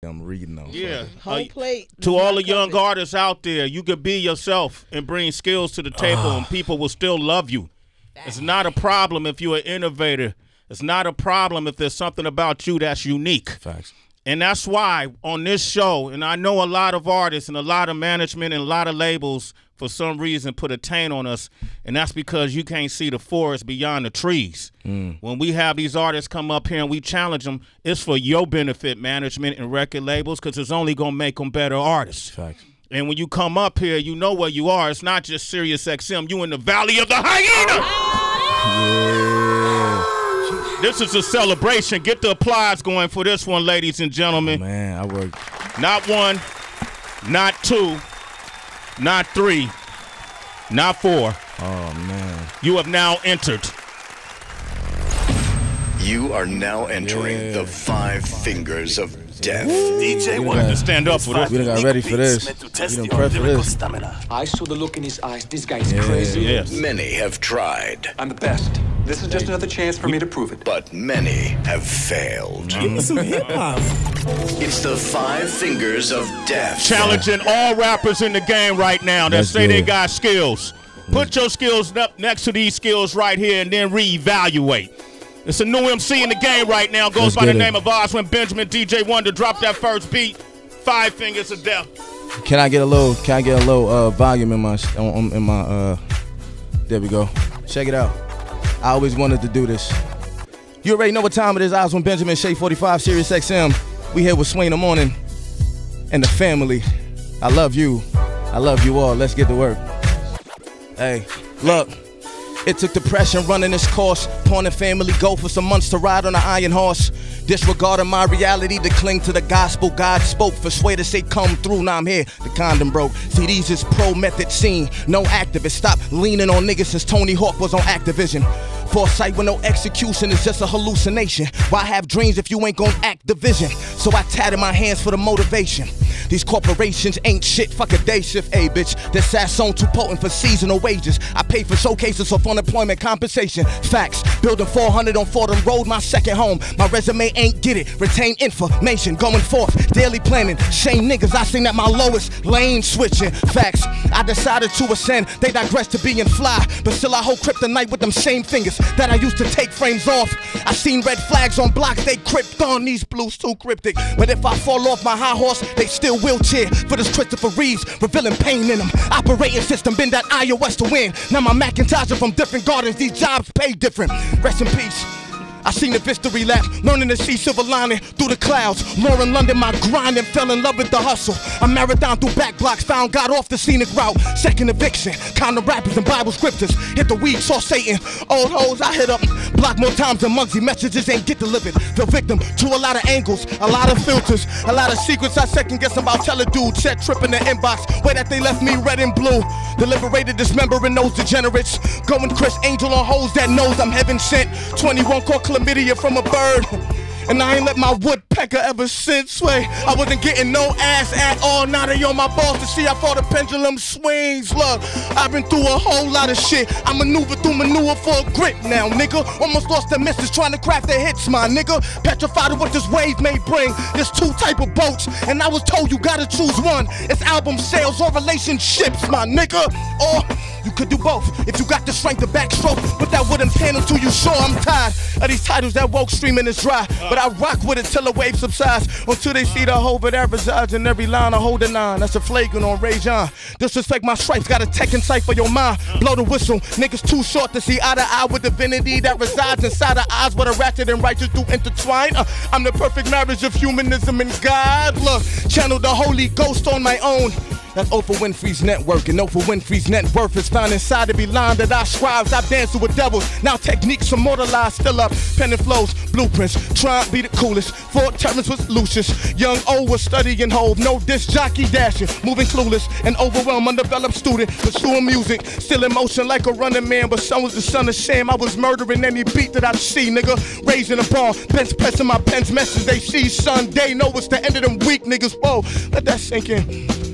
I'm reading them. Yeah. Whole plate. To all the young artists out there, you could be yourself and bring skills to the table, and people will still love you. It's not a problem if you're an innovator. It's not a problem if there's something about you that's unique. Facts. And that's why on this show, and I know a lot of artists and a lot of management and a lot of labels for some reason put a taint on us, and that's because you can't see the forest beyond the trees. When we have these artists come up here and we challenge them, it's for your benefit, management and record labels, because it's only going to make them better artists. Facts. And when you come up here, you know where you are. It's not just Sirius XM. You in the Valley of the Hyena. Yeah. This is a celebration. Get the applause going for this one, ladies and gentlemen. Man, I work. Not one, not two, not three, not four. Oh, man. You have now entered. You are now entering the 5 fingers of death. DJ wanted to stand up for this. We done got ready for this. We done prepped for this. I saw the look in his eyes. This guy's crazy. Yes. Many have tried, I'm the best. This is just another chance for me to prove it. but many have failed. Give me some hip hop. It's the 5 fingers of death. Challenging all rappers in the game right now that That's say they good. got skills. Put your skills up next to these skills right here and then reevaluate. It's a new MC in the game right now. Goes Let's by the get it. name of Oswin Benjamin. DJ Wonder, drop that first beat. 5 fingers of death. Can I get a little volume in my there we go. Check it out. I always wanted to do this. You already know what time it is. Oswin Benjamin, Shea 45, Sirius XM. We here with Swain the Morning and the family. I love you. I love you all. Let's get to work. Hey, look. It took depression running this course. Pawn and family go for some months to ride on an iron horse. Disregarding my reality to cling to the gospel God spoke. For Sway to say come through, now I'm here, the condom broke. See, these is pro-method scene, no activist. Stop leaning on niggas since Tony Hawk was on Activision. Foresight with no execution is just a hallucination. Why have dreams if you ain't gon' act division? So I tatted my hands for the motivation. These corporations ain't shit, fuck a day shift, hey bitch. This ass on too potent for seasonal wages. I pay for showcases of unemployment compensation. Facts, building 400 on Fordham Road, my second home. My resume ain't get it, retain information, going forth, daily planning. Shame niggas, I sing at my lowest, lane switching. Facts, I decided to ascend, they digress to being fly. But still I hold kryptonite with them same fingers that I used to take frames off. I seen red flags on blocks, they crypt on these blues too cryptic. But if I fall off my high horse, they still wheelchair for this Christopher Reeves, revealing pain in them. Operating system been that iOS to win. Now my Macintosh are from different gardens, these jobs pay different. Rest in peace. I seen the vista relapse, learning to see silver lining through the clouds. More in London, my grind and fell in love with the hustle. I marathon through back blocks, found God off the scenic route. Second eviction, kind of rappers and Bible scriptures. Hit the weed, saw Satan. Old hoes I hit up, block more times than Muggsy. Messages ain't get delivered. The victim to a lot of angles, a lot of filters, a lot of secrets. I second guess about tell a dude. Check trip in the inbox, way that they left me red and blue. Deliberated, dismembering those degenerates. Going Chris Angel on hoes that knows I'm heaven sent. 21 caught chlamydia from a bird. And I ain't let my woodpecker ever since sway. I wasn't getting no ass at all. Now they on my balls to see how far the pendulum swings. Look, I've been through a whole lot of shit. I maneuver through manure for a grip now, nigga. Almost lost the missus trying to craft their hits, my nigga. Petrified of what this wave may bring. There's 2 type of boats, and I was told you gotta choose one. It's album sales or relationships, my nigga. Or you could do both if you got the strength to backstroke. But that wouldn't pan until you sure I'm tired of these titles that woke streaming is dry. But I rock with it till the wave subsides, until they see the hope that resides in every line I hold a 9. That's a flagrant on Ray John. Disrespect my stripes, got a tech insight for your mind. Blow the whistle, niggas too short to see eye to eye with divinity that resides inside the eyes where the ratchet and righteous do intertwine. I'm the perfect marriage of humanism and God. Look, channel the Holy Ghost on my own. That's Oprah Winfrey's network, and Oprah Winfrey's net worth is found inside every line that I scribe. Stop dancing with devils, now techniques immortalized, still up, pen and flows, blueprints, try and be the coolest. Fort Terrence was Lucius, young O was studying Hove, no disc jockey dashing, moving clueless, an overwhelmed, undeveloped student, pursuing music, still in motion like a running man, but son was the son of Sam. I was murdering any beat that I see, nigga, raising a bar, bench pressing my pen's message they see Sunday, know it's the end of them weak niggas, whoa, let that sink in.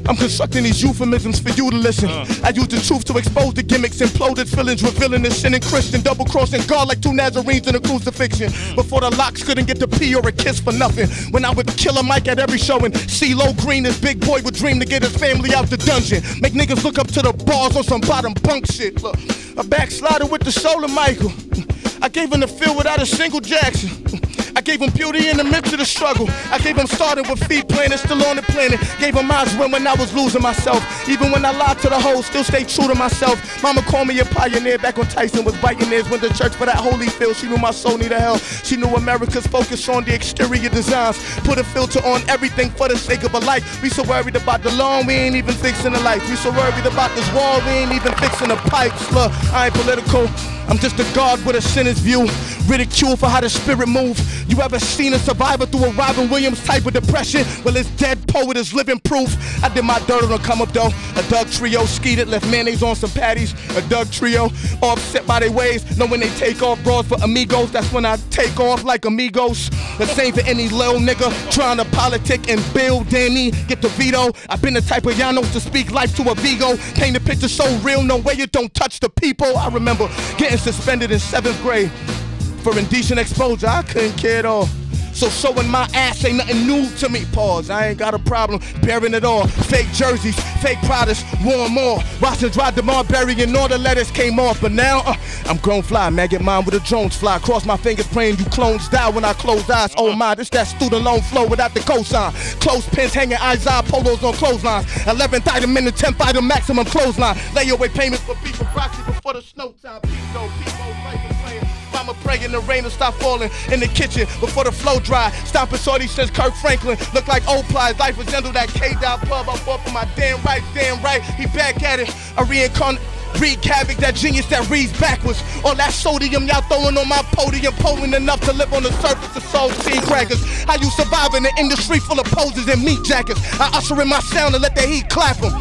I'm constructing these euphemisms for you to listen. I use the truth to expose the gimmicks, imploded feelings, revealing the sin in Christian, double-crossing God like two Nazarenes in a crucifixion. Before the locks couldn't get the pee or a kiss for nothing. When I would kill a mic at every show and CeeLo Green, this big boy would dream to get his family out the dungeon. Make niggas look up to the bars on some bottom bunk shit. Look, a backslider with the soul of Michael. I gave him the field without a single Jackson. I gave him beauty in the midst of the struggle. I gave him starting with feet planted, still on the planet. Gave him eyes when I was losing myself. Even when I lied to the hoes, still stay true to myself. Mama called me a pioneer back when Tyson was biting ears. Went to church for that holy field. She knew my soul needed help. She knew America's focus on the exterior designs. Put a filter on everything for the sake of a life. We so worried about the lawn, we ain't even fixing the life. We so worried about this wall, we ain't even fixing the pipes. Look, I ain't political. I'm just a God with a sinner's view. Ridicule for how the spirit move. You ever seen a survivor through a Robin Williams type of depression? Well, his dead poet is living proof. I did my dirt on the come up though. A Doug Trio skeeted, left mayonnaise on some patties. A Doug Trio, offset by their ways. Know when they take off bras for amigos, that's when I take off like amigos. The same for any little nigga trying to politic and build Danny. Get the veto. I've been the type of Llanos to speak life to a Vigo. Paint the picture so real, no way you don't touch the people. I remember getting suspended in 7th grade for indecent exposure. I couldn't care at all. So showing my ass ain't nothing new to me. Pause. I ain't got a problem bearing it all. Fake jerseys, fake products, worn more. Watching dry DeMar Berry and all the letters came off. But now I'm grown fly, man. Get mine with the drones fly. Cross my fingers praying you clones die when I close eyes. Oh my, this that student loan flow without the cosign. Close pins hanging Isaiah polos on clotheslines. 11th item in the 10th item maximum clothesline. Layaway payments for people proxy before the snow time. People right and playing. Mama praying the rain will stop falling in the kitchen before the flow dry. Stomping shorty since Kirk Franklin. Look like old plies. Life resemble that K-Dot pub I bought for my damn right. He back at it. I reincarnate. Read Havoc, that genius that reads backwards. All that sodium y'all throwing on my podium, potent enough to live on the surface of soul tea crackers. How you survive in an industry full of posers and meat jackets? I usher in my sound and let the heat clap them.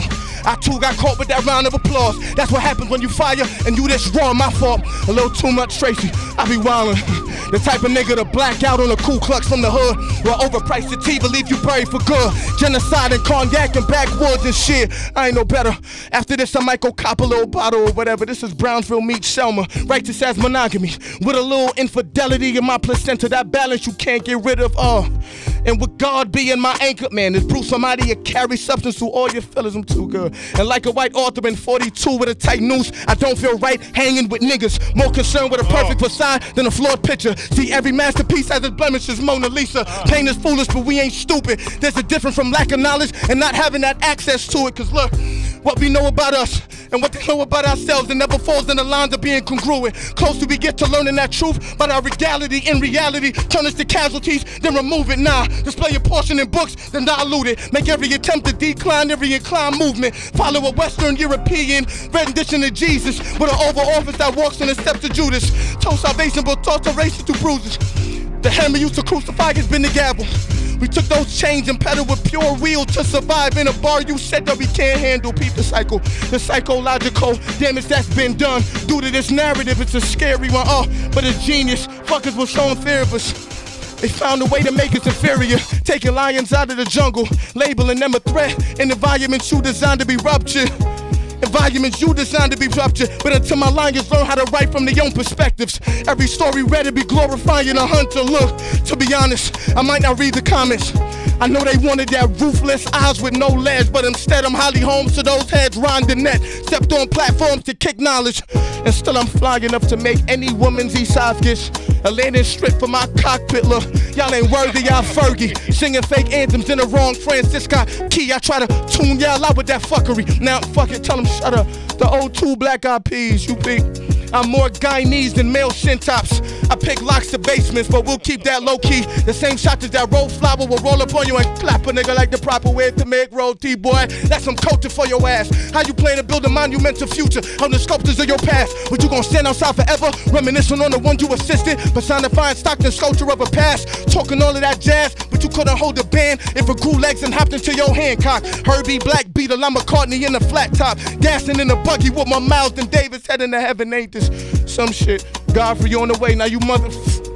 I too got caught with that round of applause. That's what happens when you fire and you this raw. My fault. A little too much Tracy. I be wildin'. The type of nigga to black out on the Ku Klux from the hood. Well, overpriced sativa leave you buried for good. Genocide and cognac and backwoods and shit. I ain't no better. After this, I might go cop a little bottle or whatever. This is Brownsville meets Selma. Righteous as monogamy. With a little infidelity in my placenta. That balance you can't get rid of. And with God being my anchor, man, this Bruce somebody you carry substance through all your feelings. I'm too good. And like a white author in 42 with a tight noose, I don't feel right hanging with niggas. More concerned with a perfect facade than a flawed picture. See, every masterpiece has its blemishes, Mona Lisa. Pain is foolish, but we ain't stupid. There's a difference from lack of knowledge and not having that access to it. Cause look, what we know about us and what they know about ourselves, it never falls in the lines of being congruent. Closer we get to learning that truth, but our regality in reality turn us to casualties, then remove it. Nah, display your portion in books, then dilute it. Make every attempt to decline every incline movement. Follow a Western European rendition of Jesus with an Oval Office that walks in the steps of Judas. Told salvation, but taught to race through bruises. The hammer used to crucify has been the gavel. We took those chains and pedaled with pure wheel to survive in a bar you said that we can't handle. Peep the cycle, the psychological damage that's been done. Due to this narrative, it's a scary one, but it's genius. Fuckers was showing fear of us. They found a way to make us inferior, taking lions out of the jungle, labeling them a threat. In environments you designed to be ruptured. Environments you designed to be ruptured. But until my lions learn how to write from their own perspectives, every story read to be glorifying a hunter. Look, to be honest, I might not read the comments. I know they wanted that ruthless eyes with no ledge, but instead I'm Holly Holmes to those heads Ron Danette. Stepped on platforms to kick knowledge, and still I'm flying enough to make any woman's esophagus a landing strip for my cockpit. Look, y'all ain't worthy, y'all Fergie. Singing fake anthems in the wrong Francisca key. I try to tune y'all out with that fuckery. Now fuck it, tell them shut up. The old 2 Black Eyed Peas, you peek. I'm more Guyanese than male shin tops. I pick locks to basements, but we'll keep that low key. The same shots that roll flower will roll up on you and clap a nigga like the proper way to make roll T-boy. That's some culture for your ass. How you plan to build a monumental future on the sculptures of your past? But you gon' stand outside forever, reminiscing on the one you assisted, personifying Stockton sculpture of a past. Talking all of that jazz, but you couldn't hold the band if it grew legs and hopped into your Hancock. Herbie Black Beetle, I'm McCartney in the flat top, gassing in the buggy with my Miles and Davis heading to heaven. Ain't this some shit? God for you on the way, now you mother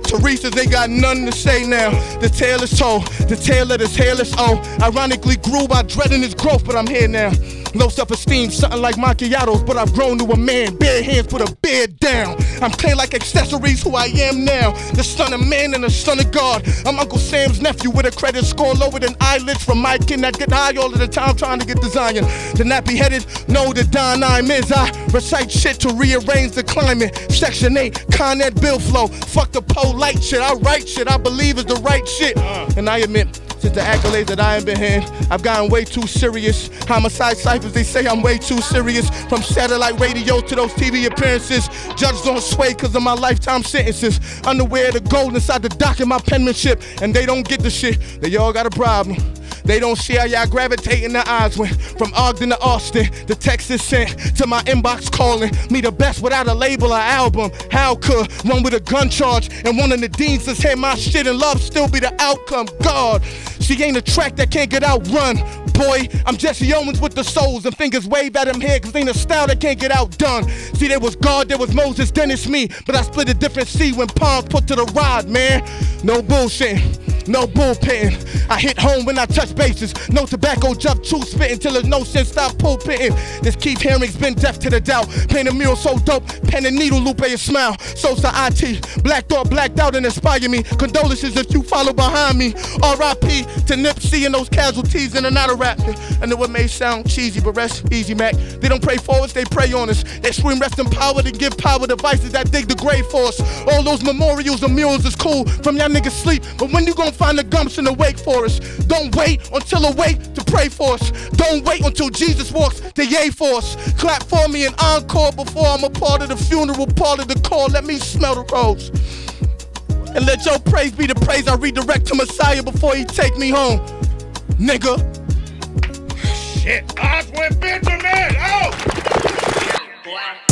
Teresa's ain't got nothing to say now. The tale is told, the tale of this hairless O. Ironically grew by dreading his growth, but I'm here now. Low self-esteem, something like macchiatos, but I've grown to a man. Bare hands, put a beard down. I'm clean like accessories, who I am now. The son of man and the son of God. I'm Uncle Sam's nephew with a credit score lower than eyelids from my kin that get high all of the time trying to get to Zion. The nappy headed, no, the Don I'm is. I recite shit to rearrange the climate. Section 8, Con Ed bill flow. Fuck the polite shit, I write shit I believe is the right shit. And I admit, since the accolades that I have been in, I've gotten way too serious. Homicide ciphers, they say I'm way too serious. From satellite radio to those TV appearances, judges don't sway cause of my lifetime sentences. Unaware of the gold inside the dock of my penmanship, and they don't get the shit, they all got a problem. They don't see how y'all gravitate in the odds when from Ogden to Austin, the text is sent to my inbox calling me the best without a label or album. How could one with a gun charge and one of the deans just hit my shit and love still be the outcome? God, she ain't a track that can't get outrun. Boy, I'm Jesse Owens with the souls and fingers wave at him here cause ain't a style that can't get outdone. See, there was God, there was Moses, then it's me, but I split a different sea when palms put to the rod, man. No bullshit, no bullpitting. I hit home when I touch bases. No tobacco, jump, truth spitting till there's no sense, stop pulpitting. This Keith Haring's been deaf to the doubt. Paint a mural so dope, pen and needle, Lupe a smile. Sosa IT, Black Thought, blacked out and inspire me. Condolences if you follow behind me. R.I.P. to Nipsey and those casualties in and out of rap. I know it may sound cheesy, but rest easy, Mac. They don't pray for us, they pray on us. They scream rest in power to give power to vices that dig the grave for us. All those memorials and murals is cool from y'all niggas sleep, but when you gon' find the gumption to wake for us? Don't wait until a wait to pray for us. Don't wait until Jesus walks the yay for us. Clap for me an encore before I'm a part of the funeral, part of the call. Let me smell the rose. And let your praise be the praise I redirect to Messiah before he take me home. Nigga. Shit, Oswin Benjamin! Oh!